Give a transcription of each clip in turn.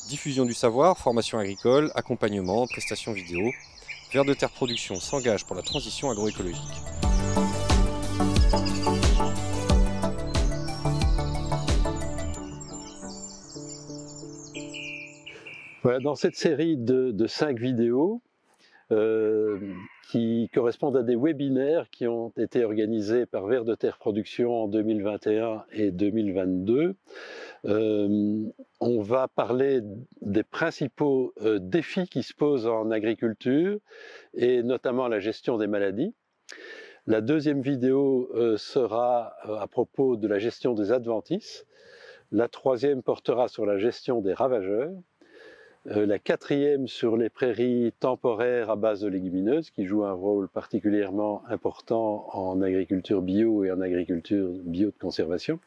Diffusion du savoir, formation agricole, accompagnement, prestations vidéo. Vers de Terre Production s'engage pour la transition agroécologique. Voilà, dans cette série de 5 vidéos qui correspondent à des webinaires qui ont été organisés par Vers de Terre Production en 2021 et 2022, on va parler des principaux défis qui se posent en agriculture et notamment la gestion des maladies. La deuxième vidéo sera à propos de la gestion des adventices. La troisième portera sur la gestion des ravageurs. La quatrième sur les prairies temporaires à base de légumineuses qui jouent un rôle particulièrement important en agriculture bio et en agriculture bio de conservation.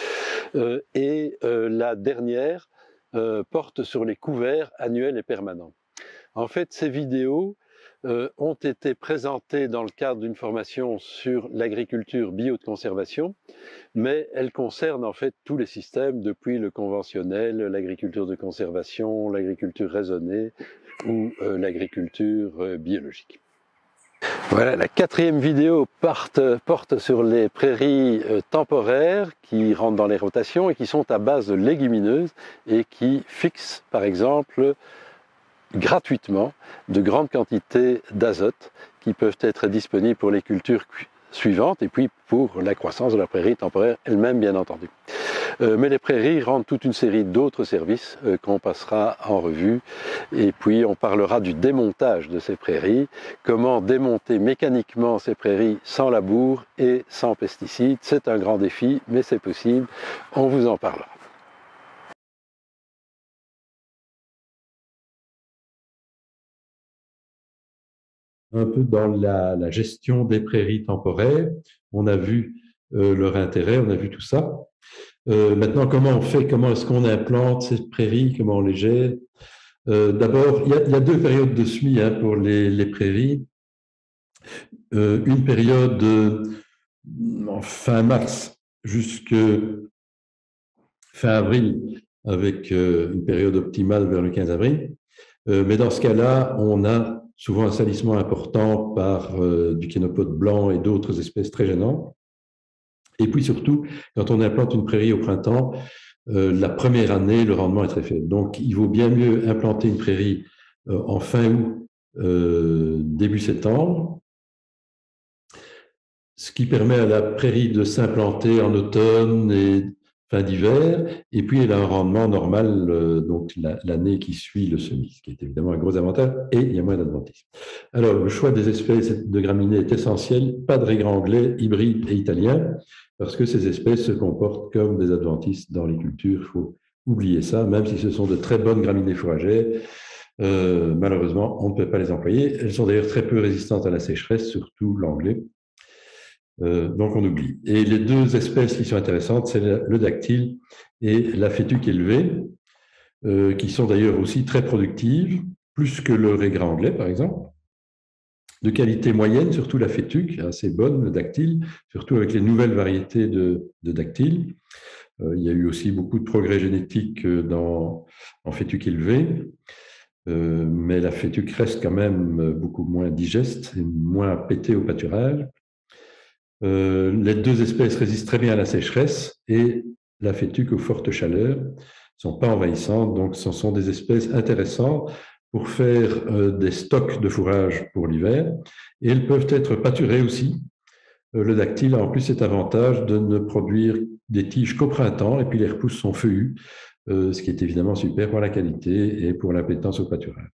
La dernière porte sur les couverts annuels et permanents. En fait, ces vidéos ont été présentées dans le cadre d'une formation sur l'agriculture bio de conservation, mais elles concernent en fait tous les systèmes, depuis le conventionnel, l'agriculture de conservation, l'agriculture raisonnée ou l'agriculture biologique. Voilà, la quatrième vidéo porte sur les prairies temporaires qui rentrent dans les rotations et qui sont à base de légumineuses et qui fixent, par exemple, gratuitement de grandes quantités d'azote qui peuvent être disponibles pour les cultures suivantes et puis pour la croissance de la prairie temporaire elle-même, bien entendu. Mais les prairies rendent toute une série d'autres services qu'on passera en revue, et puis on parlera du démontage de ces prairies, comment démonter mécaniquement ces prairies sans labour et sans pesticides. C'est un grand défi, mais c'est possible, on vous en parlera. Un peu dans la gestion des prairies temporaires. On a vu leur intérêt, on a vu tout ça. Maintenant, comment on fait, comment est-ce qu'on implante ces prairies, comment on les gère? D'abord, il y a deux périodes de semis pour les prairies. Une période en fin mars jusqu'à fin avril, avec une période optimale vers le 15 avril. Mais dans ce cas-là, on a souvent un salissement important par du kénopode blanc et d'autres espèces très gênantes. Et puis surtout, quand on implante une prairie au printemps, la première année, le rendement est très faible. Donc, il vaut bien mieux implanter une prairie en fin août, début septembre, ce qui permet à la prairie de s'implanter en automne et fin d'hiver, et puis elle a un rendement normal donc l'année qui suit le semis, ce qui est évidemment un gros avantage, et il y a moins d'adventices. Alors, le choix des espèces de graminées est essentiel, pas de raigrats anglais, hybrides et italiens, parce que ces espèces se comportent comme des adventices dans les cultures, il faut oublier ça, même si ce sont de très bonnes graminées fourragères, malheureusement, on ne peut pas les employer. Elles sont d'ailleurs très peu résistantes à la sécheresse, surtout l'anglais. Donc on oublie. Et les deux espèces qui sont intéressantes, c'est le dactyle et la fétuque élevée, qui sont d'ailleurs aussi très productives, plus que le raigrats anglais, par exemple. De qualité moyenne, surtout la fétuque, assez bonne, le dactyle, surtout avec les nouvelles variétés de dactyle. Il y a eu aussi beaucoup de progrès génétiques en fétuque élevée, mais la fétuque reste quand même beaucoup moins digeste et moins pétée au pâturage. Les deux espèces résistent très bien à la sécheresse et la fétuque aux fortes chaleurs, ne sont pas envahissantes, donc ce sont des espèces intéressantes pour faire des stocks de fourrage pour l'hiver, et elles peuvent être pâturées aussi. Le dactyle a en plus cet avantage de ne produire des tiges qu'au printemps, et puis les repousses sont feuillues, ce qui est évidemment super pour la qualité et pour l'appétence au pâturage.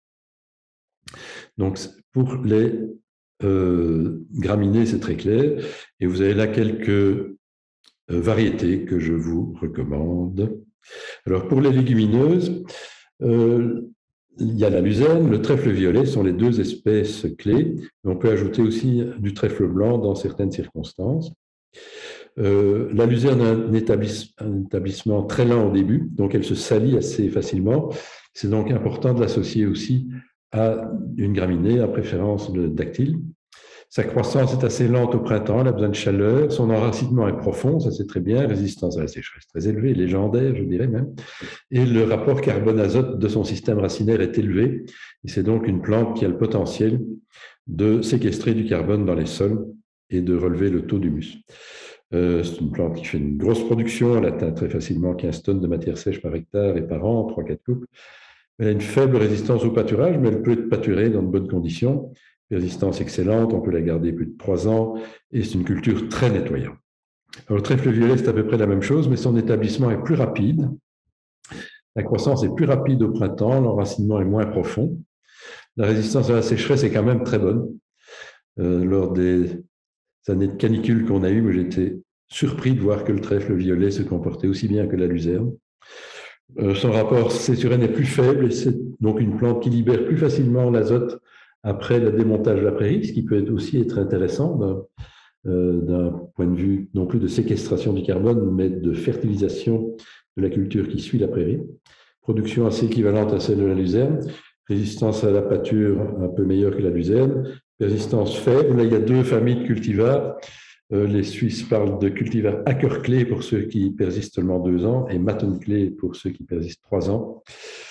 Donc pour les graminées, c'est très clair. Et vous avez là quelques variétés que je vous recommande. Alors, pour les légumineuses, il y a la luzerne, le trèfle violet sont les deux espèces clés. On peut ajouter aussi du trèfle blanc dans certaines circonstances. La luzerne a un établissement très lent au début, donc elle se salit assez facilement. C'est donc important de l'associer aussi à une graminée, à préférence le dactyle. Sa croissance est assez lente au printemps, elle a besoin de chaleur. Son enracinement est profond, ça c'est très bien. Résistance à la sécheresse très élevée, légendaire, je dirais même. Et le rapport carbone-azote de son système racinaire est élevé. Et c'est donc une plante qui a le potentiel de séquestrer du carbone dans les sols et de relever le taux d'humus. C'est une plante qui fait une grosse production. Elle atteint très facilement 15 tonnes de matière sèche par hectare et par an, 3-4 couples. Elle a une faible résistance au pâturage, mais elle peut être pâturée dans de bonnes conditions. Résistance excellente, on peut la garder plus de 3 ans et c'est une culture très nettoyante. Alors, le trèfle violet, c'est à peu près la même chose, mais son établissement est plus rapide. La croissance est plus rapide au printemps, l'enracinement est moins profond. La résistance à la sécheresse est quand même très bonne. Lors des années de canicule qu'on a eues, j'étais surpris de voir que le trèfle violet se comportait aussi bien que la luzerne. Son rapport C/N est plus faible et c'est donc une plante qui libère plus facilement l'azote après le démontage de la prairie, ce qui peut aussi être intéressant d'un point de vue non plus de séquestration du carbone, mais de fertilisation de la culture qui suit la prairie. Production assez équivalente à celle de la luzerne, résistance à la pâture un peu meilleure que la luzerne, résistance faible. Là, il y a 2 familles de cultivars. Les Suisses parlent de cultivars Ackerklee pour ceux qui persistent seulement 2 ans et Mattenklee pour ceux qui persistent 3 ans.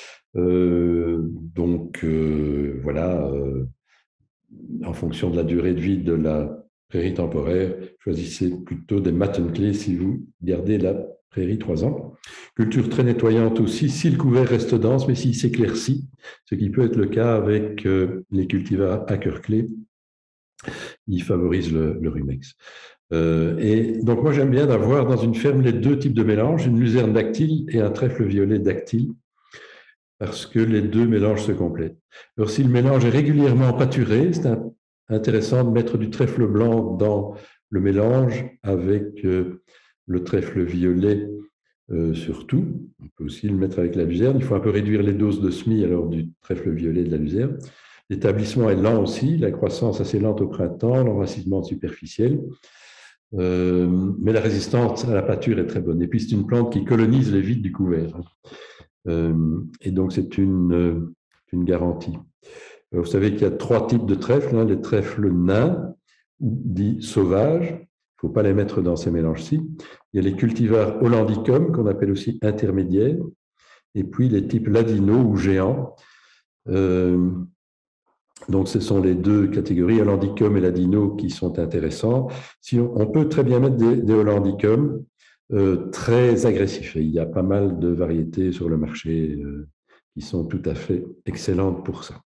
Voilà, en fonction de la durée de vie de la prairie temporaire, choisissez plutôt des Mattenklee si vous gardez la prairie 3 ans. Culture très nettoyante aussi, si le couvert reste dense, mais s'il s'éclaircit, ce qui peut être le cas avec les cultivars Ackerklee, il favorise le rumex. Et donc moi j'aime bien d'avoir dans une ferme les 2 types de mélanges, une luzerne dactyle et un trèfle violet dactyle, parce que les 2 mélanges se complètent. Alors si le mélange est régulièrement pâturé, c'est intéressant de mettre du trèfle blanc dans le mélange avec le trèfle violet surtout. On peut aussi le mettre avec la luzerne. Il faut un peu réduire les doses de SMI alors du trèfle violet et de la luzerne. L'établissement est lent aussi, la croissance assez lente au printemps, l'enracinement superficiel. Mais la résistance à la pâture est très bonne. Et puis, c'est une plante qui colonise les vides du couvert. Et donc, c'est une garantie. Vous savez qu'il y a 3 types de trèfles. Hein, les trèfles nains, dits sauvages. Il ne faut pas les mettre dans ces mélanges-ci. Il y a les cultivars hollandicum, qu'on appelle aussi intermédiaires. Et puis, les types ladino ou géants. Donc, ce sont les 2 catégories, hollandicum et ladino, qui sont intéressants. Si on peut très bien mettre des hollandicum très agressifs. Et il y a pas mal de variétés sur le marché qui sont tout à fait excellentes pour ça.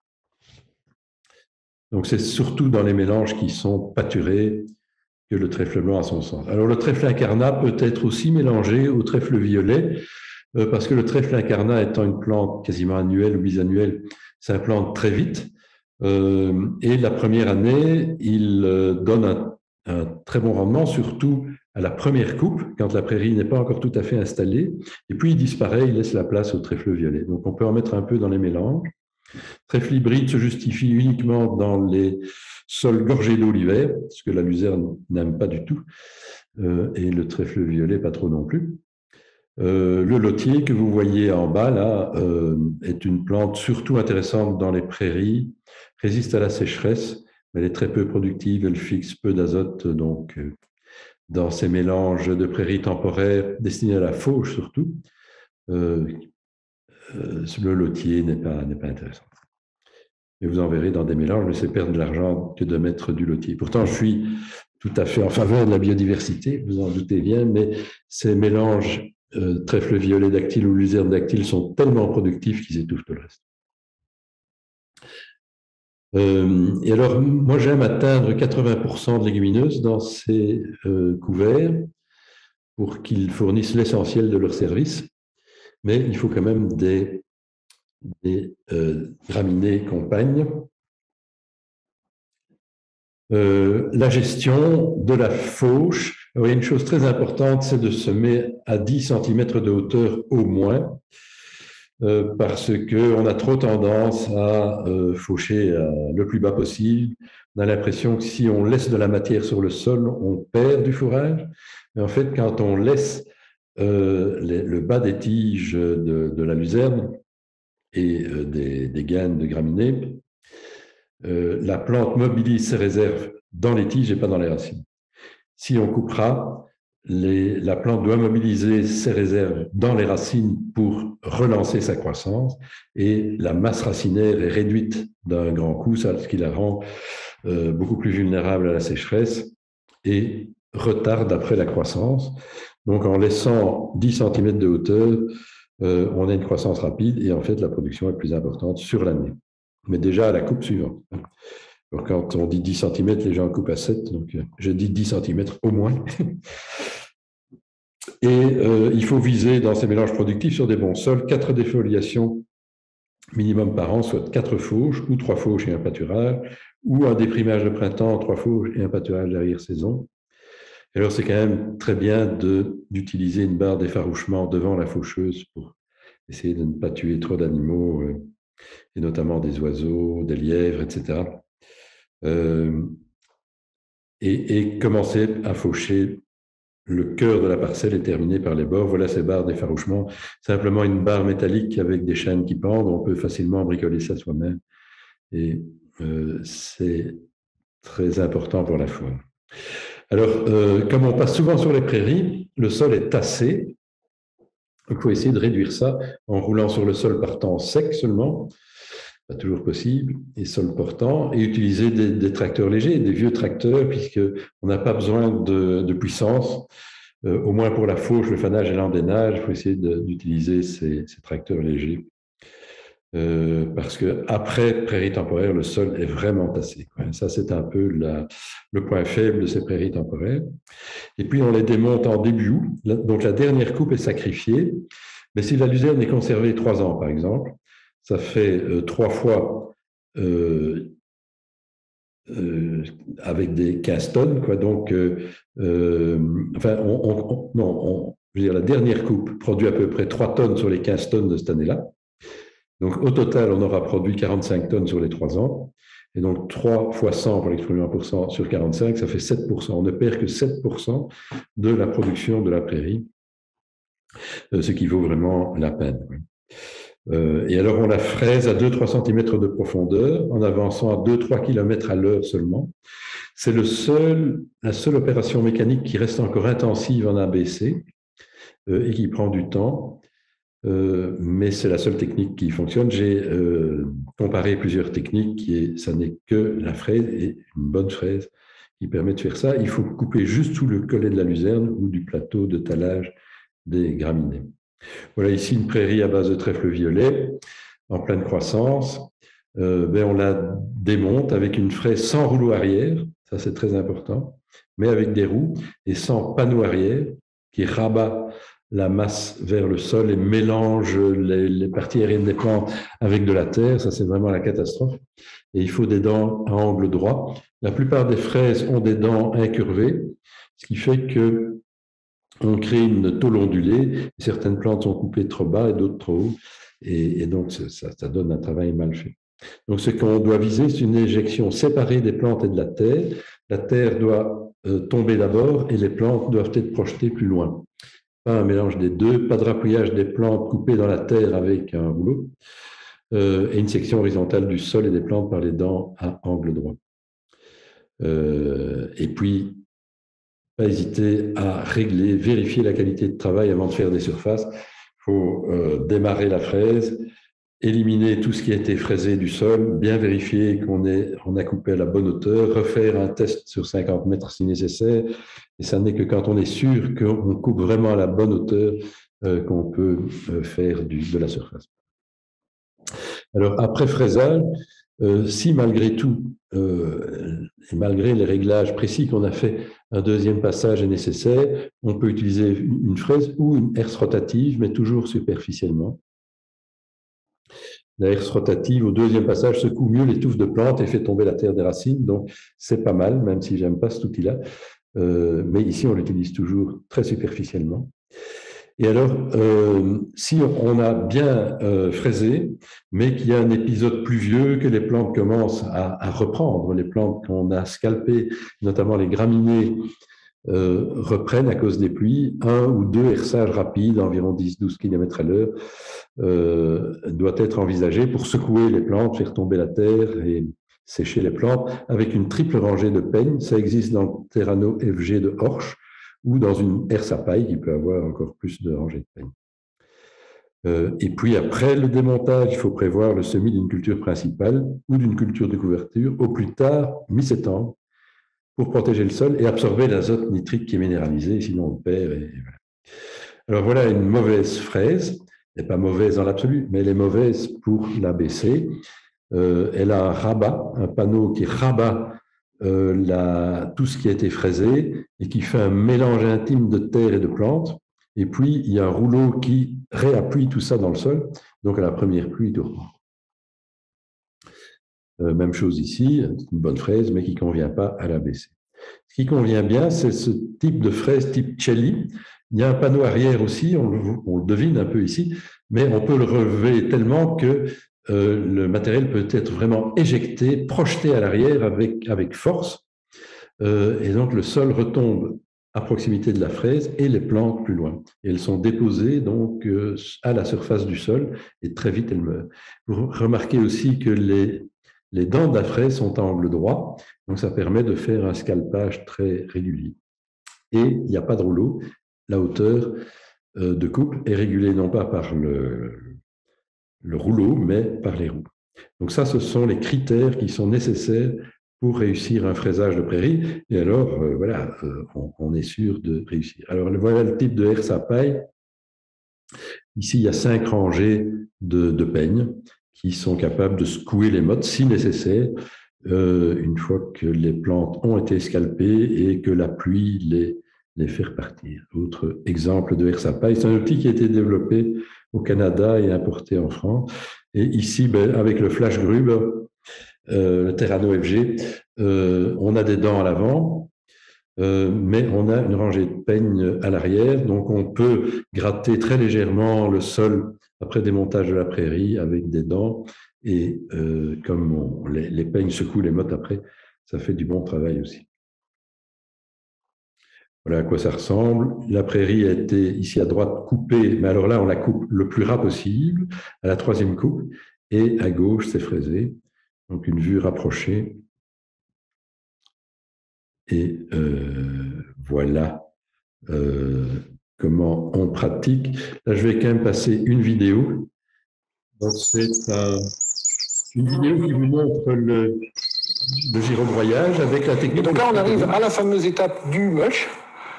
Donc, c'est surtout dans les mélanges qui sont pâturés que le trèfle blanc a son sens. Alors, le trèfle incarnat peut être aussi mélangé au trèfle violet, parce que le trèfle incarnat étant une plante quasiment annuelle ou bisannuelle, s'implante très vite. Et la première année, il donne un très bon rendement, surtout à la première coupe, quand la prairie n'est pas encore tout à fait installée. Et puis, il disparaît, il laisse la place au trèfle violet. Donc, on peut en mettre un peu dans les mélanges. Trèfle hybride se justifie uniquement dans les sols gorgés d'eau l'hiver, ce que la luzerne n'aime pas du tout, et le trèfle violet pas trop non plus. Le lotier que vous voyez en bas, là, est une plante surtout intéressante dans les prairies, résiste à la sécheresse, mais elle est très peu productive, elle fixe peu d'azote, donc dans ces mélanges de prairies temporaires destinés à la fauche surtout, le lotier n'est pas intéressant. Et vous en verrez dans des mélanges, mais c'est perdre de l'argent que de mettre du lotier. Pourtant, je suis tout à fait en faveur de la biodiversité, vous en doutez bien, mais ces mélanges trèfle violet dactyle ou luzerne dactyle sont tellement productifs qu'ils étouffent tout le reste. Et alors, moi, j'aime atteindre 80% de légumineuses dans ces couverts pour qu'ils fournissent l'essentiel de leur service, mais il faut quand même des graminées compagnes. La gestion de la fauche. Alors, il y a une chose très importante, c'est de semer à 10 cm de hauteur au moins, parce qu'on a trop tendance à faucher le plus bas possible. On a l'impression que si on laisse de la matière sur le sol, on perd du fourrage. Mais en fait, quand on laisse le bas des tiges de la luzerne et des graines de graminées, la plante mobilise ses réserves dans les tiges et pas dans les racines. Si on coupera, la plante doit mobiliser ses réserves dans les racines pour relancer sa croissance et la masse racinaire est réduite d'un grand coup, ce qui la rend beaucoup plus vulnérable à la sécheresse et retarde après la croissance. Donc en laissant 10 cm de hauteur, on a une croissance rapide et en fait la production est plus importante sur l'année. Mais déjà à la coupe suivante. Donc, quand on dit 10 cm, les gens coupent à 7, donc je dis 10 cm au moins. Et il faut viser dans ces mélanges productifs sur des bons sols 4 défoliations minimum par an, soit 4 fauches ou 3 fauches et un pâturage, ou un déprimage de printemps, 3 fauches et un pâturage d'arrière-saison. Et alors c'est quand même très bien d'utiliser une barre d'effarouchement devant la faucheuse pour essayer de ne pas tuer trop d'animaux, et notamment des oiseaux, des lièvres, etc. Et commencer à faucher le cœur de la parcelle est terminé par les bords. Voilà ces barres d'effarouchement. Simplement une barre métallique avec des chaînes qui pendent. On peut facilement bricoler ça soi-même. Et c'est très important pour la faune. Alors, comme on passe souvent sur les prairies, le sol est tassé. Il faut essayer de réduire ça en roulant sur le sol par temps sec seulement. Pas toujours possible, et sol portant, et utiliser des tracteurs légers, des vieux tracteurs, puisqu'on n'a pas besoin de puissance. Au moins pour la fauche, le fanage et l'endénage, il faut essayer d'utiliser ces tracteurs légers. Parce qu'après prairies temporaires, le sol est vraiment tassé. Ça, c'est un peu le point faible de ces prairies temporaires. Et puis, on les démonte en début. Donc, la dernière coupe est sacrifiée. Mais si la luzerne est conservée 3 ans, par exemple, ça fait 3 fois avec des 15 tonnes. Quoi. Donc, enfin, je veux dire, la dernière coupe produit à peu près 3 tonnes sur les 15 tonnes de cette année-là. Donc, au total, on aura produit 45 tonnes sur les 3 ans. Et donc, 3 fois 100 pour l'exprimer en pourcent sur 45, ça fait 7%. On ne perd que 7% de la production de la prairie, ce qui vaut vraiment la peine. Et alors, on la fraise à 2-3 cm de profondeur en avançant à 2-3 km à l'heure seulement. C'est la seule opération mécanique qui reste encore intensive en ABC et qui prend du temps. Mais c'est la seule technique qui fonctionne. J'ai comparé plusieurs techniques et ça n'est que la fraise et une bonne fraise qui permet de faire ça. Il faut couper juste sous le collet de la luzerne ou du plateau de talage des graminées. Voilà ici une prairie à base de trèfle violet en pleine croissance. On la démonte avec une fraise sans rouleau arrière, ça c'est très important, mais avec des roues et sans panneau arrière qui rabat la masse vers le sol et mélange les parties aériennes des plantes avec de la terre. Ça c'est vraiment la catastrophe. Et il faut des dents à angle droit. La plupart des fraises ont des dents incurvées, ce qui fait que on crée une tôle ondulée. Certaines plantes sont coupées trop bas et d'autres trop haut. Et donc, ça donne un travail mal fait. Donc, ce qu'on doit viser, c'est une éjection séparée des plantes et de la terre. La terre doit tomber d'abord et les plantes doivent être projetées plus loin. Pas un mélange des deux, pas de rappuyage des plantes coupées dans la terre avec un rouleau, et une section horizontale du sol et des plantes par les dents à angle droit. Et puis, pas hésiter à régler, vérifier la qualité de travail avant de faire des surfaces. Il faut démarrer la fraise, éliminer tout ce qui a été fraisé du sol, bien vérifier qu'on a coupé à la bonne hauteur, refaire un test sur 50 mètres si nécessaire. Et ça n'est que quand on est sûr qu'on coupe vraiment à la bonne hauteur qu'on peut faire de la surface. Alors, après fraisage, si malgré tout, et malgré les réglages précis qu'on a fait, un deuxième passage est nécessaire, on peut utiliser une fraise ou une herse rotative, mais toujours superficiellement. La herse rotative, au deuxième passage, secoue mieux les touffes de plantes et fait tomber la terre des racines, donc c'est pas mal, même si j'aime pas cet outil-là. Mais ici, on l'utilise toujours très superficiellement. Et alors, si on a bien fraisé, mais qu'il y a un épisode pluvieux, que les plantes commencent à reprendre, les plantes qu'on a scalpées, notamment les graminées, reprennent à cause des pluies, 1 ou 2 herçages rapides, environ 10-12 km à l'heure, doit être envisagé pour secouer les plantes, faire tomber la terre et sécher les plantes avec une triple rangée de peignes. Ça existe dans le Terrano FG de Horsch ou dans une herse à paille qui peut avoir encore plus de rangées de peignes. Et puis après le démontage, il faut prévoir le semis d'une culture principale ou d'une culture de couverture au plus tard mi-septembre pour protéger le sol et absorber l'azote nitrique qui est minéralisé, sinon on le perd. Voilà. Alors voilà une mauvaise fraise. Elle n'est pas mauvaise dans l'absolu, mais elle est mauvaise pour l'ABC. Elle a un rabat, un panneau qui rabat tout ce qui a été fraisé et qui fait un mélange intime de terre et de plantes. Et puis, il y a un rouleau qui réappuie tout ça dans le sol. Donc, à la première pluie, tout reprend. Même chose ici, une bonne fraise, mais qui ne convient pas à l'ABC. Ce qui convient bien, c'est ce type de fraise type Celli. Il y a un panneau arrière aussi, on le devine un peu ici, mais on peut le relever tellement que le matériel peut être vraiment éjecté, projeté à l'arrière avec force. Et donc, le sol retombe à proximité de la fraise et les plantes plus loin. Et elles sont déposées donc à la surface du sol et très vite elles meurent. Vous remarquez aussi que les dents de la fraise sont à angle droit, donc ça permet de faire un scalpage très régulier. Et il n'y a pas de rouleau. La hauteur de coupe est régulée non pas par le rouleau, mais par les roues. Donc ça, ce sont les critères qui sont nécessaires pour réussir un fraisage de prairie. Et alors, voilà, on est sûr de réussir. Alors, voilà le type de herse à paille. Ici, il y a 5 rangées de peignes qui sont capables de secouer les mottes si nécessaire, une fois que les plantes ont été scalpées et que la pluie les fait repartir. Autre exemple de herse à paille, c'est un outil qui a été développé au Canada et importé en France. Et ici, avec le Flash Gruber, le Terrano FG, on a des dents à l'avant, mais on a une rangée de peignes à l'arrière, donc on peut gratter très légèrement le sol après démontage de la prairie avec des dents, et comme les peignes secouent les mottes après, ça fait du bon travail aussi. Voilà à quoi ça ressemble. La prairie a été ici à droite coupée, mais alors là, on la coupe le plus ras possible, à la 3e coupe, et à gauche, c'est fraisé. Donc une vue rapprochée. Et voilà comment on pratique. Là, je vais quand même passer une vidéo. Donc c'est une vidéo qui vous montre le girobroyage avec la technique. Et donc là, on arrive à la fameuse étape du mulch.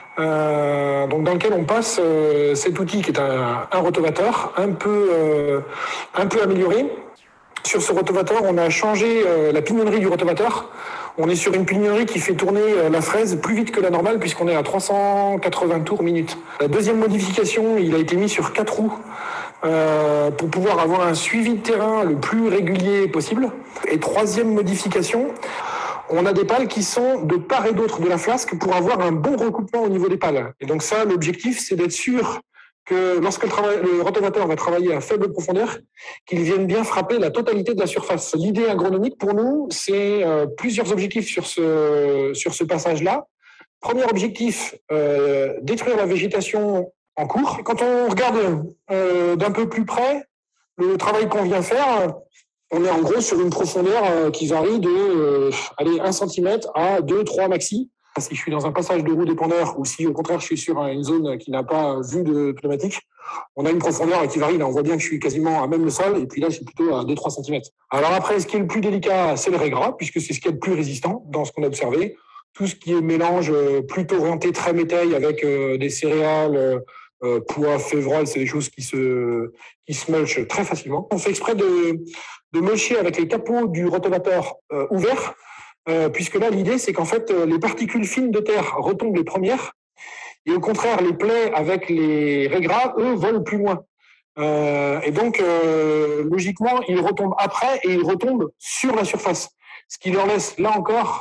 Donc dans lequel on passe cet outil qui est un rotovateur un peu amélioré. Sur ce rotovateur, on a changé la pignonnerie du rotovateur. On est sur une pignonnerie qui fait tourner la fraise plus vite que la normale puisqu'on est à 380 tours minute. La deuxième modification, il a été mis sur 4 roues pour pouvoir avoir un suivi de terrain le plus régulier possible. Et troisième modification, on a des pales qui sont de part et d'autre de la flasque pour avoir un bon recoupement au niveau des pales. Et donc ça, l'objectif, c'est d'être sûr que lorsque le rotovateur va travailler à faible profondeur, qu'il vienne bien frapper la totalité de la surface. L'idée agronomique pour nous, c'est plusieurs objectifs sur ce passage-là. Premier objectif, détruire la végétation en cours. Quand on regarde d'un peu plus près le travail qu'on vient faire, on est en gros sur une profondeur qui varie de 1 cm à 2-3 maxi. Si je suis dans un passage de roue dépendeur ou si au contraire je suis sur une zone qui n'a pas vue de pneumatique, on a une profondeur qui varie. Là, on voit bien que je suis quasiment à même le sol et puis là, je suis plutôt à 2-3 cm. Alors après, ce qui est le plus délicat, c'est le raigra, puisque c'est ce qui est le plus résistant dans ce qu'on a observé. Tout ce qui est mélange plutôt orienté très métail avec des céréales, pois, févrole, c'est des choses qui se mulchent très facilement. On fait exprès de mulcher avec les capots du rotovateur ouverts, puisque là, l'idée, c'est qu'en fait, les particules fines de terre retombent les premières, et au contraire, les plaies avec les raigras, eux, volent plus loin. Et donc, logiquement, ils retombent après, et ils retombent sur la surface, ce qui leur laisse, là encore,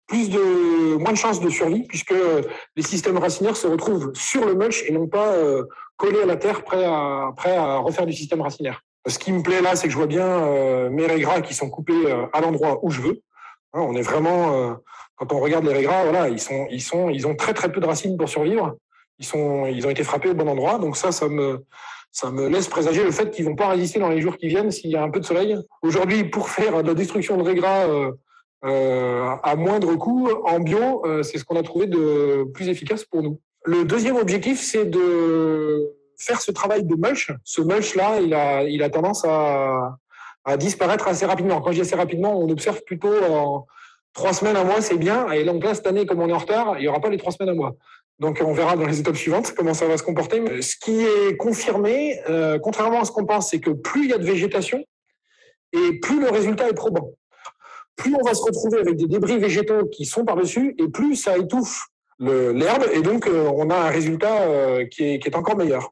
moins de chances de survie, puisque les systèmes racinaires se retrouvent sur le mulch et non pas collés à la terre, prêts à refaire du système racinaire. Ce qui me plaît là, c'est que je vois bien mes raigras qui sont coupés à l'endroit où je veux. On est vraiment, quand on regarde les raigras, voilà, ils ont très très peu de racines pour survivre. Ils ont été frappés au bon endroit, donc ça me laisse présager le fait qu'ils vont pas résister dans les jours qui viennent s'il y a un peu de soleil. Aujourd'hui, pour faire de la destruction de raigras à moindre coût en bio. C'est ce qu'on a trouvé de plus efficace pour nous. Le deuxième objectif, c'est de faire ce travail de mulch. Ce mulch-là, il a tendance à disparaître assez rapidement. Quand je dis assez rapidement, on observe plutôt en 3 semaines, un mois, c'est bien. Et donc là, cette année, comme on est en retard, il n'y aura pas les 3 semaines, un mois. Donc on verra dans les étapes suivantes comment ça va se comporter. Ce qui est confirmé, contrairement à ce qu'on pense, c'est que plus il y a de végétation et plus le résultat est probant. Plus on va se retrouver avec des débris végétaux qui sont par-dessus et plus ça étouffe l'herbe et donc on a un résultat qui est encore meilleur.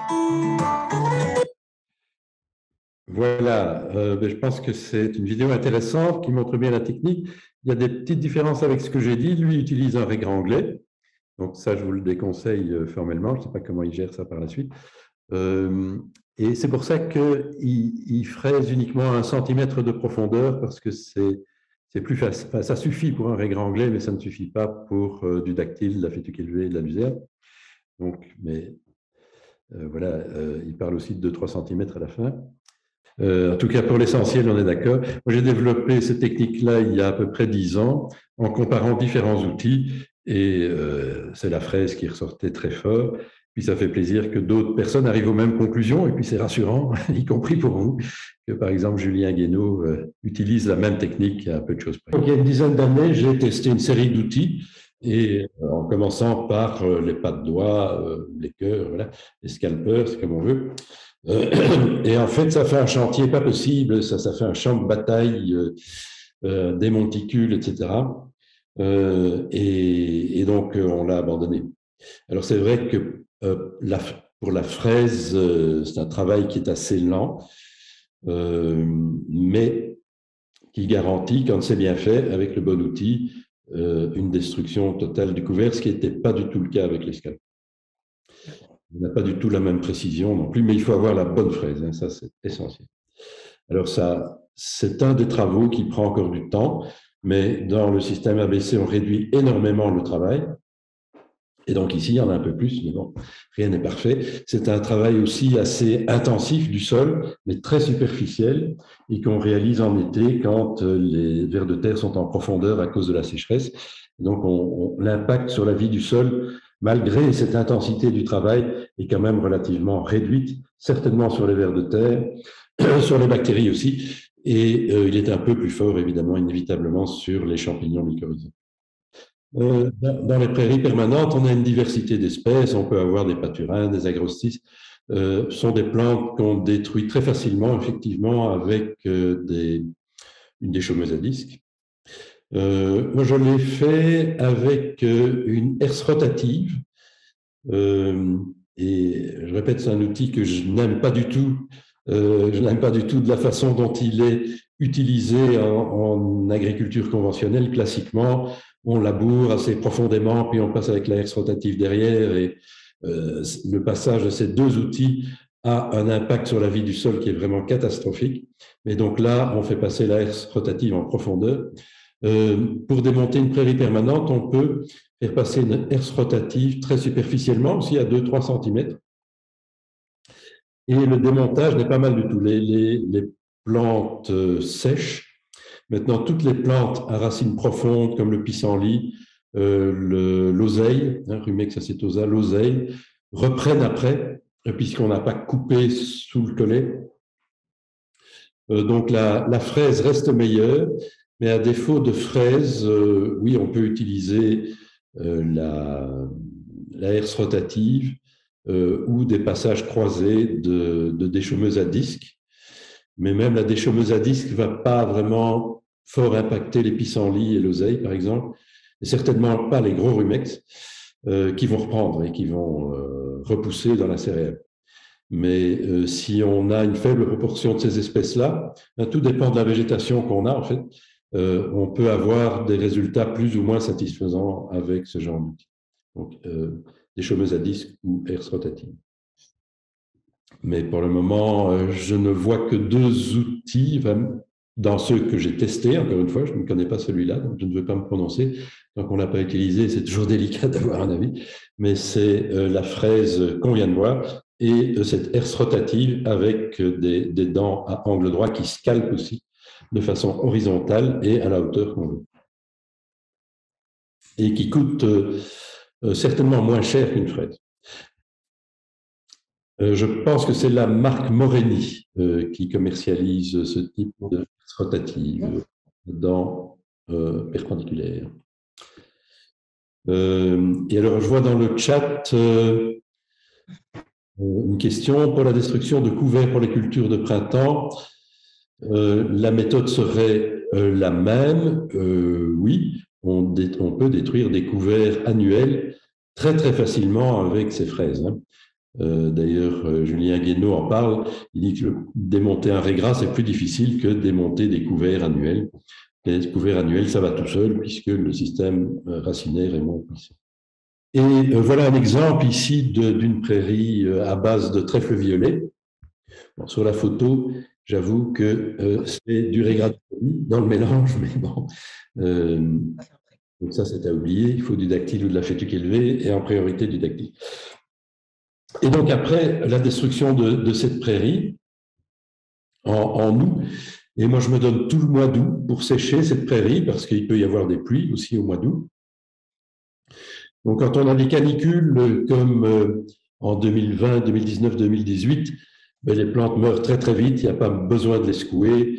Voilà, je pense que c'est une vidéo intéressante qui montre bien la technique. Il y a des petites différences avec ce que j'ai dit. Lui utilise un régranglé, donc ça je vous le déconseille formellement. Je ne sais pas comment il gère ça par la suite. Et c'est pour ça qu'il fraise uniquement 1 centimètre de profondeur parce que c'est plus facile. Enfin, ça suffit pour un régranglé, mais ça ne suffit pas pour du dactyle, de la fétuque élevée, de la luzerne. Donc, mais voilà, il parle aussi de 2-3 centimètres à la fin. En tout cas, pour l'essentiel, on est d'accord. Moi, j'ai développé cette technique-là il y a à peu près 10 ans en comparant différents outils et c'est la fraise qui ressortait très fort. Puis ça fait plaisir que d'autres personnes arrivent aux mêmes conclusions et puis c'est rassurant, y compris pour vous, que par exemple Julien Guénaud utilise la même technique à peu de choses près. Donc, il y a une dizaine d'années, j'ai testé une série d'outils et en commençant par les pas de doigts, les cœurs, voilà, les scalpers, c'est comme on veut. Et en fait, ça fait un chantier pas possible, ça fait un champ de bataille, des monticules, etc. Et donc, on l'a abandonné. Alors, c'est vrai que pour la fraise, c'est un travail qui est assez lent, mais qui garantit, quand c'est bien fait, avec le bon outil, une destruction totale du couvert, ce qui n'était pas du tout le cas avec les scalpers. On n'a pas du tout la même précision non plus, mais il faut avoir la bonne fraise, hein, ça c'est essentiel. Alors ça, c'est un des travaux qui prend encore du temps, mais dans le système ABC, on réduit énormément le travail. Et donc ici, il y en a un peu plus, mais bon, rien n'est parfait. C'est un travail aussi assez intensif du sol, mais très superficiel, et qu'on réalise en été quand les vers de terre sont en profondeur à cause de la sécheresse. Et donc l'impact sur la vie du sol, malgré cette intensité du travail, est quand même relativement réduite, certainement sur les vers de terre, sur les bactéries aussi, et il est un peu plus fort, évidemment, inévitablement, sur les champignons mycorhizaux. Dans les prairies permanentes, on a une diversité d'espèces. On peut avoir des pâturins, des agrostis. Ce sont des plantes qu'on détruit très facilement, effectivement, avec une déchaumeuse à disque. Moi, je l'ai fait avec une herse rotative. Et je répète, c'est un outil que je n'aime pas du tout. Je n'aime pas du tout de la façon dont il est utilisé en agriculture conventionnelle. Classiquement, on laboure assez profondément, puis on passe avec la herse rotative derrière. Et le passage de ces deux outils a un impact sur la vie du sol qui est vraiment catastrophique. Et donc là, on fait passer la herse rotative en profondeur. Pour démonter une prairie permanente, on peut faire passer une herse rotative très superficiellement, aussi à 2-3 cm. Et le démontage n'est pas mal du tout. Les plantes sèches, maintenant toutes les plantes à racines profondes comme le pissenlit, l'oseille, Rumex acetosa, l'oseille, reprennent après, puisqu'on n'a pas coupé sous le collet. Donc la fraise reste meilleure, mais à défaut de fraise, oui, on peut utiliser la herse rotative ou des passages croisés de déchaumeuse à disque. Mais même la déchaumeuse à disque ne va pas vraiment fort impacter les pissenlits et l'oseille, par exemple, et certainement pas les gros rumex qui vont reprendre et qui vont repousser dans la céréale. Mais si on a une faible proportion de ces espèces-là, tout dépend de la végétation qu'on a, en fait. On peut avoir des résultats plus ou moins satisfaisants avec ce genre d'outils. Donc, déchaumeuse à disque ou herse rotative. Mais pour le moment, je ne vois que deux outils dans ceux que j'ai testés. Encore une fois, je ne connais pas celui-là, donc je ne veux pas me prononcer. Tant qu'on ne l'a pas utilisé, c'est toujours délicat d'avoir un avis. Mais c'est la fraise qu'on vient de voir et cette herse rotative avec des dents à angle droit qui scalpent aussi. de façon horizontale et à la hauteur qu'on veut. Et qui coûte certainement moins cher qu'une fraise. Je pense que c'est la marque Moreni qui commercialise ce type de fraise rotative dans perpendiculaire. Et alors, je vois dans le chat une question pour la destruction de couverts pour les cultures de printemps. La méthode serait la même. Oui, on peut détruire des couverts annuels très très facilement avec ces fraises. D'ailleurs, Julien Guénaud en parle. Il dit que démonter un régras, c'est plus difficile que démonter des couverts annuels. Les couverts annuels, ça va tout seul puisque le système racinaire est moins puissant. Et voilà un exemple ici d'une prairie à base de trèfle violet. Bon, sur la photo, j'avoue que c'est du régras dans le mélange, mais bon. Donc ça, c'est à oublier. Il faut du dactyle ou de la fétuque élevée, et en priorité du dactyle. Et donc après la destruction de cette prairie, en août, et moi je me donne tout le mois d'août pour sécher cette prairie, parce qu'il peut y avoir des pluies aussi au mois d'août. Donc, quand on a des canicules comme en 2020, 2019, 2018, ben, les plantes meurent très, très vite. Il n'y a pas besoin de les secouer.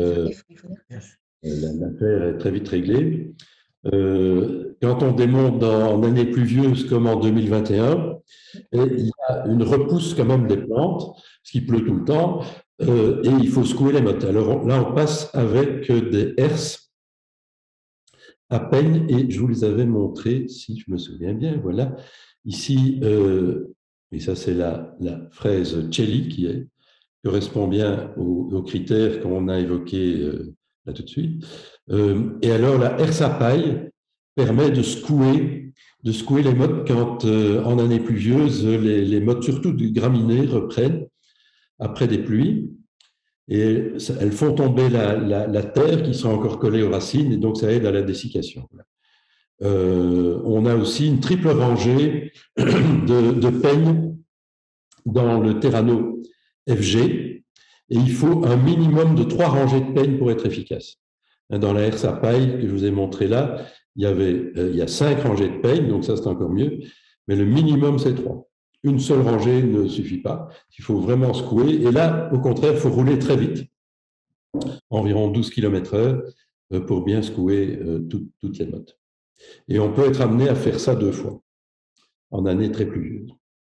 L'affaire est très vite réglée. Quand on démonte en année pluvieuse comme en 2021, il y a une repousse quand même des plantes, parce qu'il pleut tout le temps, et il faut secouer les mottes. Alors là, on passe avec des herses à peine, et je vous les avais montrés, si je me souviens bien, voilà. Ici, et ça c'est la fraise Chelly qui correspond bien aux critères qu'on a évoqués là tout de suite. Et alors la herse à paille permet de secouer les mottes quand, en année pluvieuse, les mottes, surtout du graminées, reprennent après des pluies. Et elles font tomber la terre qui sera encore collée aux racines, et donc ça aide à la dessiccation. On a aussi une triple rangée de peignes dans le Terrano FG, et il faut un minimum de 3 rangées de peignes pour être efficace. Dans la herse à paille que je vous ai montré là, il y a 5 rangées de peignes, donc ça c'est encore mieux, mais le minimum c'est 3. Une seule rangée ne suffit pas. Il faut vraiment secouer. Et là, au contraire, il faut rouler très vite, environ 12 km/h, pour bien secouer toutes les mottes. Et on peut être amené à faire ça 2 fois, en année très pluvieuse.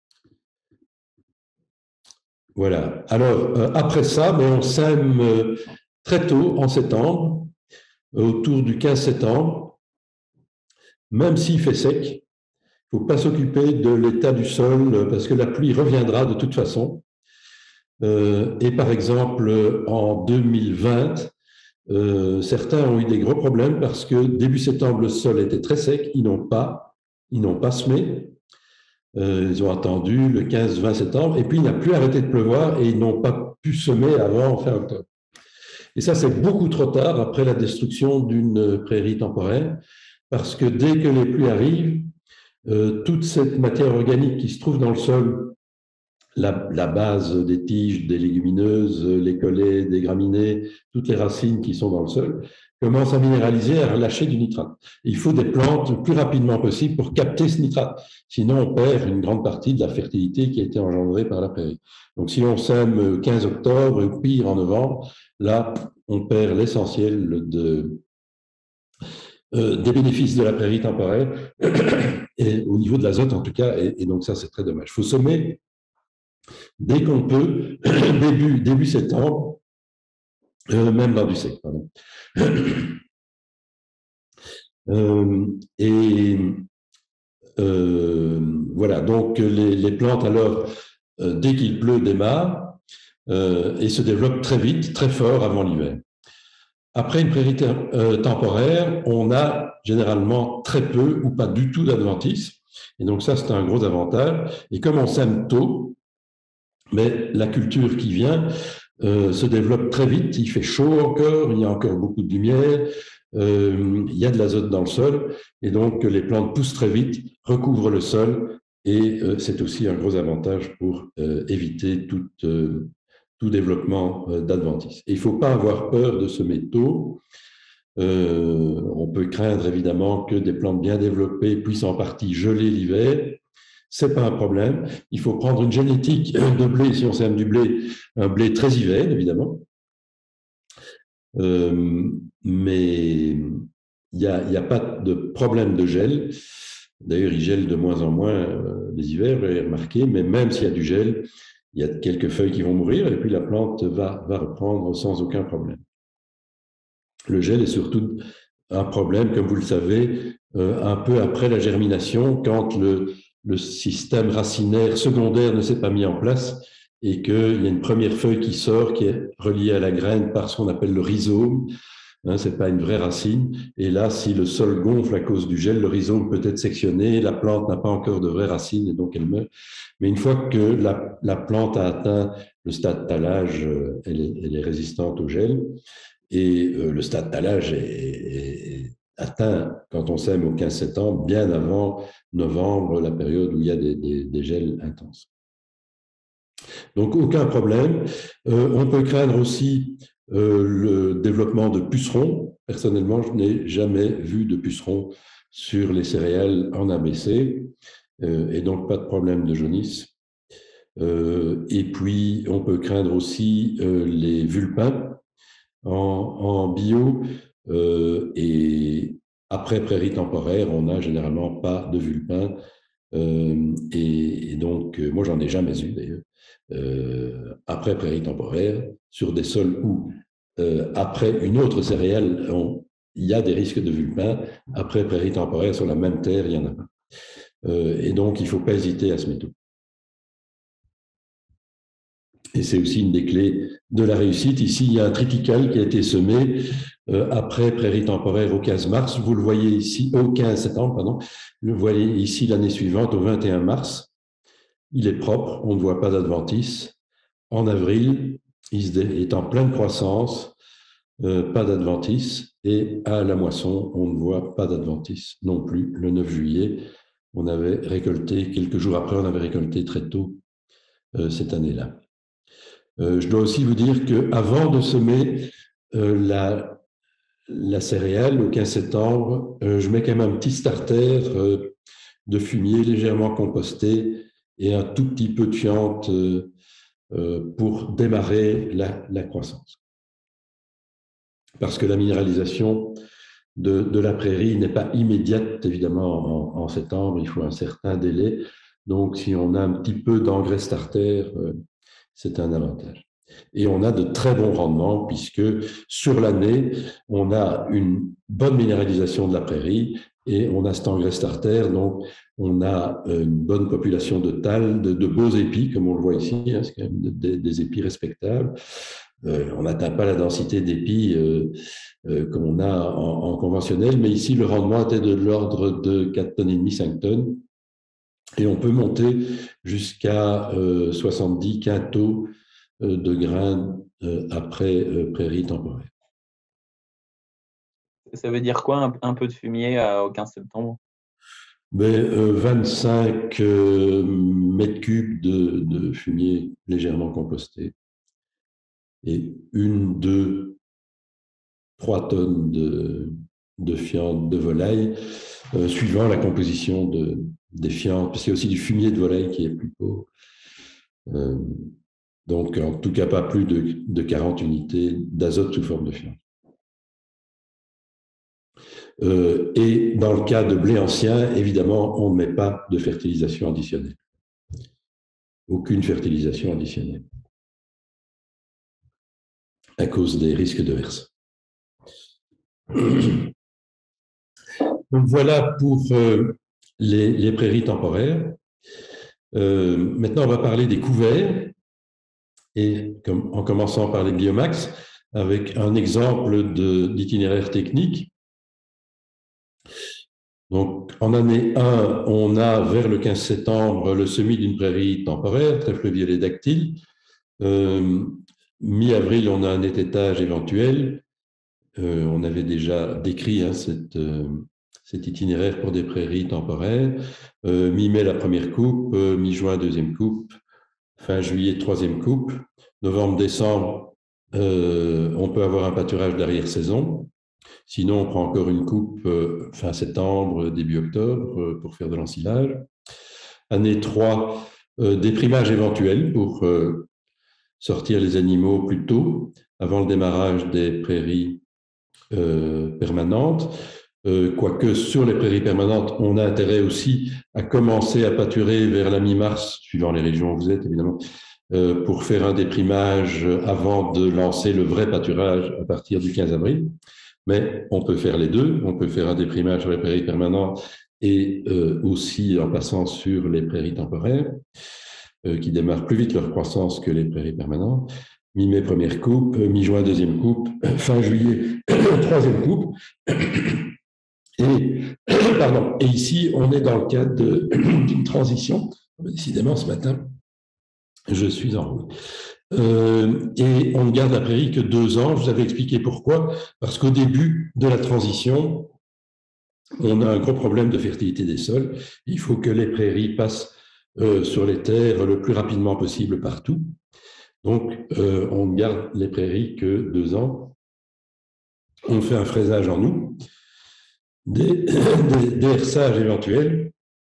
Voilà. Alors, après ça, on sème très tôt, en septembre, autour du 15 septembre, même s'il fait sec. Il ne faut pas s'occuper de l'état du sol parce que la pluie reviendra de toute façon. Et par exemple, en 2020, certains ont eu des gros problèmes parce que début septembre, le sol était très sec. Ils n'ont pas semé. Ils ont attendu le 15-20 septembre et puis il n'a plus arrêté de pleuvoir et ils n'ont pas pu semer avant fin octobre. Et ça, c'est beaucoup trop tard après la destruction d'une prairie temporaire parce que dès que les pluies arrivent, toute cette matière organique qui se trouve dans le sol, la base des tiges, des légumineuses, les collets, des graminées, toutes les racines qui sont dans le sol, commence à minéraliser, à relâcher du nitrate. Il faut des plantes le plus rapidement possible pour capter ce nitrate. Sinon, on perd une grande partie de la fertilité qui a été engendrée par la prairie. Donc, si on sème 15 octobre ou pire en novembre, là, on perd l'essentiel des bénéfices de la prairie temporaire, et au niveau de l'azote en tout cas, et donc ça, c'est très dommage. Il faut semer dès qu'on peut, début septembre, même dans du sec, pardon. Voilà, donc les plantes, alors, dès qu'il pleut, démarrent et se développent très vite, très fort avant l'hiver. Après une prairie temporaire, on a généralement très peu ou pas du tout d'adventices. Et donc ça, c'est un gros avantage. Et comme on sème tôt, mais la culture qui vient se développe très vite. Il fait chaud encore, il y a encore beaucoup de lumière, il y a de l'azote dans le sol. Et donc, les plantes poussent très vite, recouvrent le sol. Et c'est aussi un gros avantage pour éviter toute tout développement d'adventice. Et il ne faut pas avoir peur de semer tôt. On peut craindre évidemment que des plantes bien développées puissent en partie geler l'hiver. Ce n'est pas un problème. Il faut prendre une génétique de blé, si on sème du blé, un blé très hiver, évidemment. Mais il n'y a pas de problème de gel. D'ailleurs, il gèle de moins en moins les hivers, vous l'avez remarqué, mais même s'il y a du gel, il y a quelques feuilles qui vont mourir et puis la plante va reprendre sans aucun problème. Le gel est surtout un problème, comme vous le savez, un peu après la germination, quand le système racinaire secondaire ne s'est pas mis en place et qu'il y a une première feuille qui sort, qui est reliée à la graine par ce qu'on appelle le rhizome. Ce n'est pas une vraie racine. Et là, si le sol gonfle à cause du gel, le rhizome peut être sectionné, la plante n'a pas encore de vraies racines et donc elle meurt. Mais une fois que la plante a atteint le stade tallage, elle est résistante au gel. Et le stade tallage est atteint quand on sème au 15 septembre, bien avant novembre, la période où il y a des gels intenses. Donc, aucun problème. On peut craindre aussi le développement de pucerons. Personnellement, je n'ai jamais vu de pucerons sur les céréales en ABC, et donc pas de problème de jaunisse. Et puis, on peut craindre aussi les vulpins en bio, et après prairie temporaire, on n'a généralement pas de vulpins. Et donc, moi, j'en ai jamais eu d'ailleurs. Après prairie temporaire, sur des sols où, après une autre céréale, il y a des risques de vulpins. Après prairie temporaire, sur la même terre, il n'y en a pas. Et donc, il ne faut pas hésiter à semer tôt. Et c'est aussi une des clés de la réussite. Ici, il y a un triticale qui a été semé après prairie temporaire au 15 mars. Vous le voyez ici, au 15 septembre, pardon. Vous le voyez ici l'année suivante, au 21 mars. Il est propre, on ne voit pas d'adventice. En avril, il est en pleine croissance, pas d'adventice. Et à la moisson, on ne voit pas d'adventice non plus. Le 9 juillet, on avait récolté, quelques jours après, on avait récolté très tôt cette année-là. Je dois aussi vous dire qu'avant de semer la céréale au 15 septembre, je mets quand même un petit starter de fumier légèrement composté et un tout petit peu de fiente pour démarrer la croissance. Parce que la minéralisation de la prairie n'est pas immédiate, évidemment, en septembre, il faut un certain délai. Donc, si on a un petit peu d'engrais starter, c'est un avantage. Et on a de très bons rendements puisque sur l'année, on a une bonne minéralisation de la prairie et on a cet engrais starter, donc on a une bonne population de thalles, de beaux épis, comme on le voit ici, hein, c'est quand même des épis respectables. On n'atteint pas la densité d'épis comme on a en conventionnel, mais ici, le rendement était de l'ordre de 4,5 tonnes, 5 tonnes. Et on peut monter jusqu'à 70 quintaux de grains après prairie temporaire. Ça veut dire quoi un peu de fumier au 15 septembre? 25 mètres cubes de fumier légèrement composté et 1, 2, 3 tonnes de fientes de volaille, suivant la composition des fientes, parce qu'il y a aussi du fumier de volaille qui est plus pauvre. Donc, en tout cas, pas plus de 40 unités d'azote sous forme de fiente. Et dans le cas de blé ancien, évidemment, on ne met pas de fertilisation additionnelle. Aucune fertilisation additionnelle. À cause des risques de verse. Donc voilà pour les prairies temporaires. Maintenant, on va parler des couverts, et en commençant par les biomax, avec un exemple d'itinéraire technique. Donc, en année 1, on a vers le 15 septembre le semis d'une prairie temporaire, trèfle violet dactyle. Mi-avril, on a un étêtage éventuel. On avait déjà décrit cet itinéraire pour des prairies temporaires. Mi-mai, la première coupe, mi-juin, deuxième coupe, fin juillet, troisième coupe. Novembre-décembre, on peut avoir un pâturage d'arrière-saison. Sinon, on prend encore une coupe fin septembre, début octobre pour faire de l'ensilage. Année 3, déprimage éventuel pour sortir les animaux plus tôt, avant le démarrage des prairies permanentes. Quoique sur les prairies permanentes, on a intérêt aussi à commencer à pâturer vers la mi-mars, suivant les régions où vous êtes évidemment, pour faire un déprimage avant de lancer le vrai pâturage à partir du 15 avril. Mais on peut faire les deux, on peut faire un déprimage sur les prairies permanentes et aussi en passant sur les prairies temporaires, qui démarrent plus vite leur croissance que les prairies permanentes. Mi-mai, première coupe, mi-juin, deuxième coupe, fin juillet, troisième coupe. Et ici, on est dans le cadre d'une transition. Décidément, ce matin, je suis en route. Et on ne garde la prairie que 2 ans. Je vous avais expliqué pourquoi. Parce qu'au début de la transition, on a un gros problème de fertilité des sols. Il faut que les prairies passent sur les terres le plus rapidement possible partout. Donc, on ne garde les prairies que 2 ans. On fait un fraisage en août, des hersages éventuels.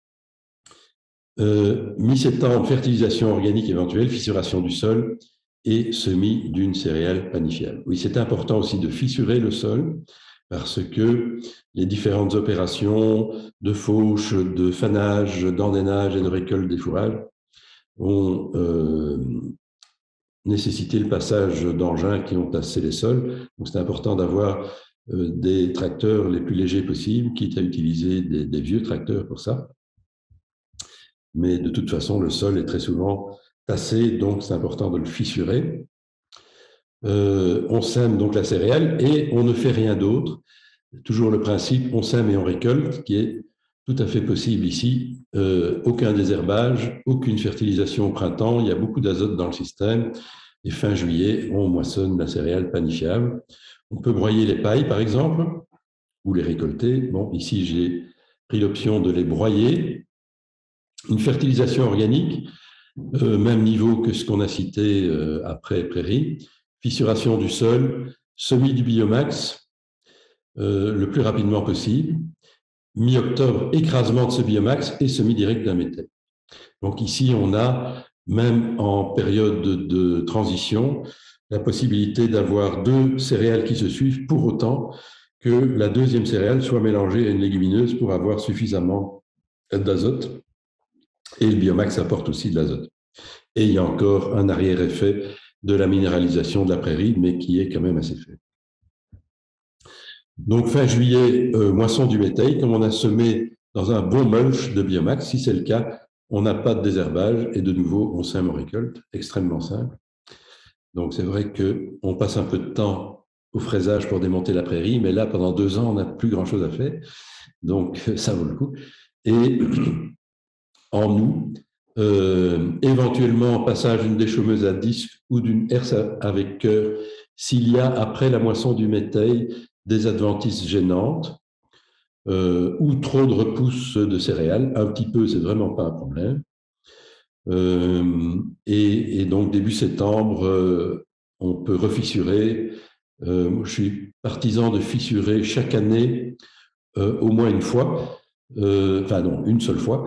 Mi-septembre, fertilisation organique éventuelle, fissuration du sol et semis d'une céréale panifiable. Oui, c'est important aussi de fissurer le sol parce que les différentes opérations de fauche, de fanage, d'endainage et de récolte des fourrages ont nécessité le passage d'engins qui ont tassé les sols. Donc, c'est important d'avoir des tracteurs les plus légers possibles, quitte à utiliser des vieux tracteurs pour ça. Mais de toute façon, le sol est très souvent tassé, donc c'est important de le fissurer. On sème donc la céréale et on ne fait rien d'autre. Toujours le principe, on sème et on récolte, qui est tout à fait possible ici. Aucun désherbage, aucune fertilisation au printemps, il y a beaucoup d'azote dans le système. Et fin juillet, on moissonne la céréale panifiable. On peut broyer les pailles, par exemple, ou les récolter. Bon, ici, j'ai pris l'option de les broyer. Une fertilisation organique, même niveau que ce qu'on a cité après prairie. Fissuration du sol, semis du biomax, le plus rapidement possible. Mi-octobre, écrasement de ce biomax et semis direct d'un méthane. Donc ici, on a, même en période de transition, la possibilité d'avoir 2 céréales qui se suivent pour autant que la deuxième céréale soit mélangée à une légumineuse pour avoir suffisamment d'azote. Et le biomax apporte aussi de l'azote. Et il y a encore un arrière-effet de la minéralisation de la prairie, mais qui est quand même assez faible. Donc, fin juillet, moisson du bétail, comme on a semé dans un bon mulch de biomax. Si c'est le cas, on n'a pas de désherbage et de nouveau, on sème, on récolte. Extrêmement simple. Donc, c'est vrai qu'on passe un peu de temps au fraisage pour démonter la prairie, mais là, pendant 2 ans, on n'a plus grand-chose à faire. Donc, ça vaut le coup. Et en août, éventuellement, passage d'une déchaumeuse à disque ou d'une herse avec cœur, s'il y a, après la moisson du bétail, des adventices gênantes ou trop de repousse de céréales. Un petit peu, c'est vraiment pas un problème. Et donc, début septembre, on peut refissurer. Je suis partisan de fissurer chaque année au moins une fois. Enfin non, une seule fois,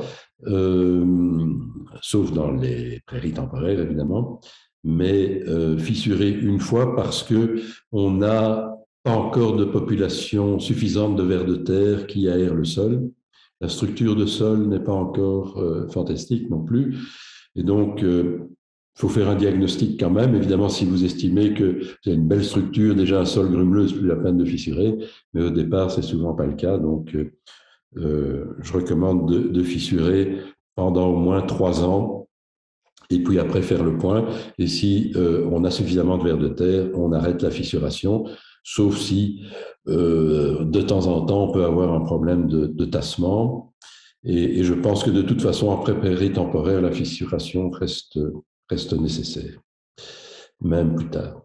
sauf dans les prairies temporaires, évidemment, mais fissurer une fois parce qu'on n'a pas encore de population suffisante de vers de terre qui aèrent le sol. La structure de sol n'est pas encore fantastique non plus. Et donc, il faut faire un diagnostic quand même. Évidemment, si vous estimez que vous avez une belle structure, déjà un sol grumeleux, c'est plus la peine de fissurer. Mais au départ, c'est souvent pas le cas. Donc, je recommande de fissurer pendant au moins 3 ans et puis après faire le point. Et si on a suffisamment de vers de terre, on arrête la fissuration, sauf si de temps en temps, on peut avoir un problème de tassement. Et je pense que de toute façon, après prairie temporaire, la fissuration reste nécessaire, même plus tard.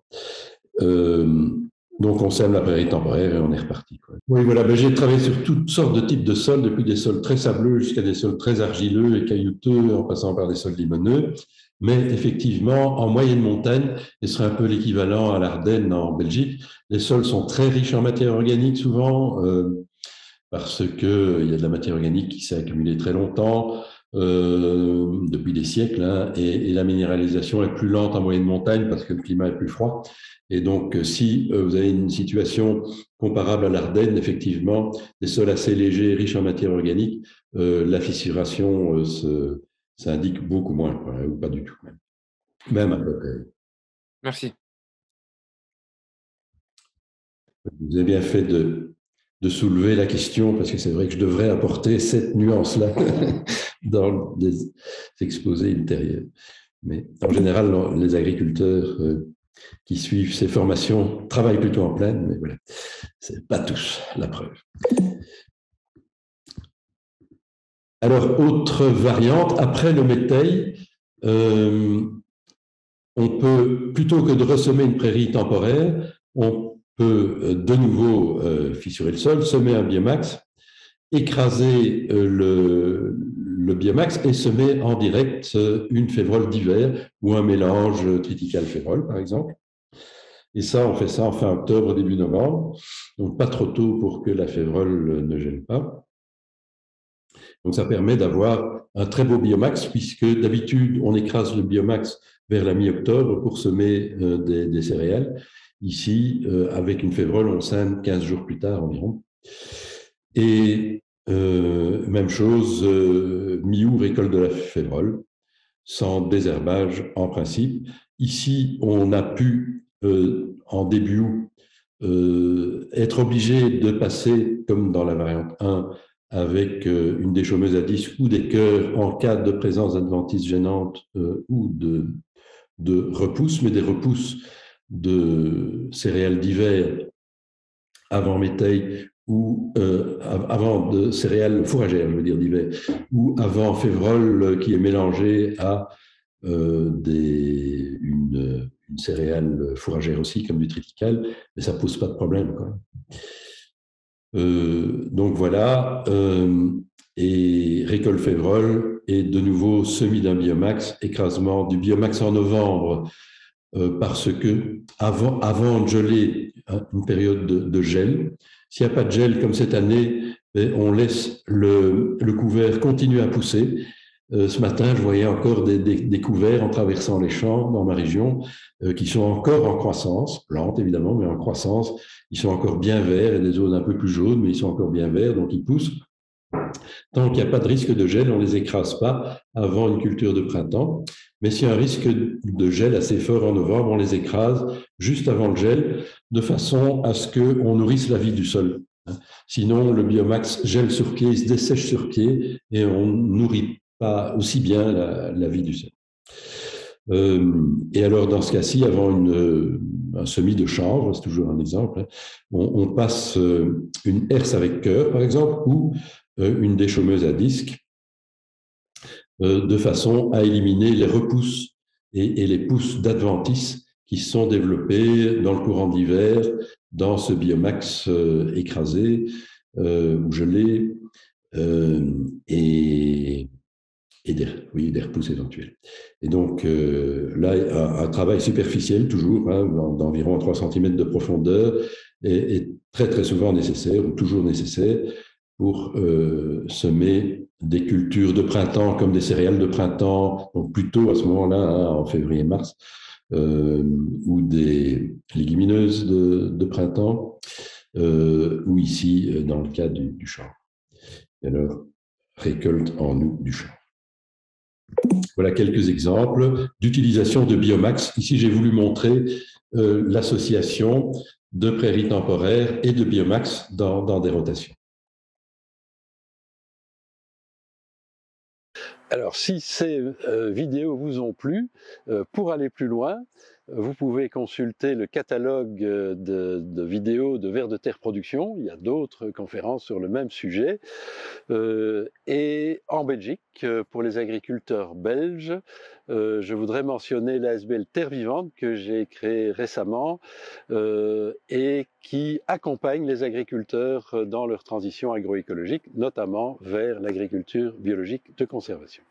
Donc, on sème la prairie temporaire et on est reparti, quoi. Oui, voilà. Ben, j'ai travaillé sur toutes sortes de types de sols, depuis des sols très sableux jusqu'à des sols très argileux et caillouteux, en passant par des sols limoneux. Mais effectivement, en moyenne montagne, ce serait un peu l'équivalent à l'Ardenne en Belgique, les sols sont très riches en matière organique souvent, parce qu'il y a de la matière organique qui s'est accumulée très longtemps, depuis des siècles, hein, et la minéralisation est plus lente en moyenne montagne parce que le climat est plus froid. Et donc, si vous avez une situation comparable à l'Ardenne, effectivement, des sols assez légers, riches en matière organique, la fissuration s'indique beaucoup moins, quoi, ou pas du tout. Même à peu près. Merci. Vous avez bien fait de soulever la question, parce que c'est vrai que je devrais apporter cette nuance-là dans des exposés ultérieurs. Mais en général, les agriculteurs qui suivent ces formations travaillent plutôt en plaine, mais voilà, c'est pas tous, la preuve. Alors, autre variante, après le métail, on peut, plutôt que de ressemer une prairie temporaire, on peut de nouveau fissurer le sol, semer un biomax, écraser le biomax et semer en direct une févrole d'hiver ou un mélange triticale-févrole, par exemple. Et ça, on fait ça en fin octobre, début novembre, donc pas trop tôt pour que la févrole ne gèle pas. Donc ça permet d'avoir un très beau biomax, puisque d'habitude, on écrase le biomax vers la mi-octobre pour semer des céréales. Ici, avec une févrole, on sème 15 jours plus tard environ. Et même chose, mi-août, récolte de la févrole, sans désherbage en principe. Ici, on a pu, en début août, être obligé de passer, comme dans la variante 1, avec une déchaumeuse à disque ou des cœurs en cas de présence d'adventices gênantes ou de repousses, mais des repousses de céréales d'hiver avant métail ou avant de céréales fourragères, je veux dire d'hiver, ou avant févrole qui est mélangée à une céréale fourragère aussi, comme du triticale, mais ça ne pose pas de problème, quoi. Donc voilà, et récolte févrole et de nouveau semis d'un biomax, écrasement du biomax en novembre, parce que avant de geler, hein, une période de gel, s'il n'y a pas de gel comme cette année, on laisse le couvert continuer à pousser. Ce matin, je voyais encore des couverts en traversant les champs dans ma région qui sont encore en croissance, lente évidemment, mais en croissance. Ils sont encore bien verts, et des zones un peu plus jaunes, mais ils sont encore bien verts, donc ils poussent. Tant qu'il n'y a pas de risque de gel, on ne les écrase pas avant une culture de printemps. Mais s'il y a un risque de gel assez fort en novembre, on les écrase juste avant le gel, de façon à ce qu'on nourrisse la vie du sol. Sinon, le biomax gèle sur pied, il se dessèche sur pied, et on ne nourrit pas aussi bien la vie du sol. Et alors, dans ce cas-ci, avant un semis de chanvre, c'est toujours un exemple, on passe une herse avec cœur, par exemple, ou une déchaumeuse à disque, de façon à éliminer les repousses et les pousses d'adventices qui sont développées dans le courant d'hiver, dans ce biomax écrasé ou gelé, et des repousses éventuelles. Et donc là, un travail superficiel, toujours, hein, d'environ 3 cm de profondeur, est très très souvent nécessaire, ou toujours nécessaire, pour semer des cultures de printemps comme des céréales de printemps, donc plutôt à ce moment-là, hein, en février-mars, ou des légumineuses de printemps, ou ici, dans le cas du chanvre. Et alors, récolte en août du chanvre. Voilà quelques exemples d'utilisation de biomax. Ici, j'ai voulu montrer l'association de prairies temporaires et de biomax dans des rotations. Alors, si ces vidéos vous ont plu, pour aller plus loin, vous pouvez consulter le catalogue de vidéos de Vers de Terre Production. Il y a d'autres conférences sur le même sujet. Et en Belgique, pour les agriculteurs belges, je voudrais mentionner l'ASBL Terre Vivante que j'ai créée récemment et qui accompagne les agriculteurs dans leur transition agroécologique, notamment vers l'agriculture biologique de conservation.